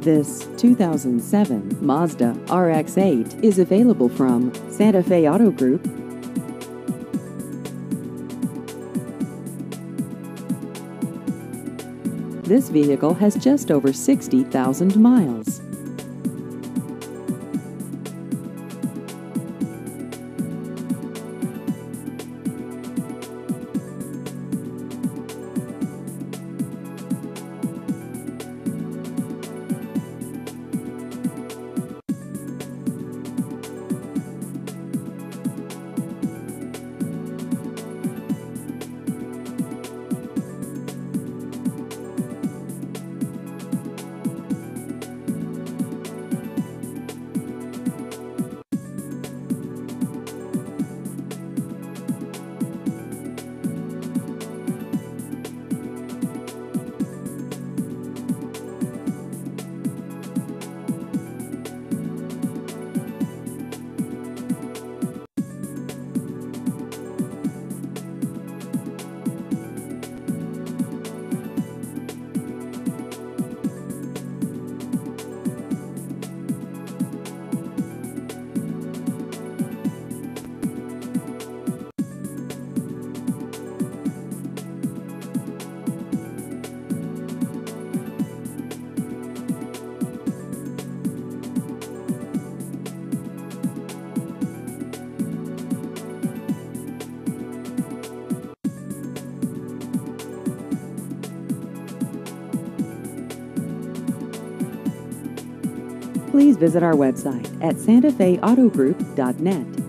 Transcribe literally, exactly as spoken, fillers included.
This two thousand seven Mazda R X eight is available from Santa Fe Auto Group. This vehicle has just over sixty thousand miles. Please visit our website at santa fe auto group dot net.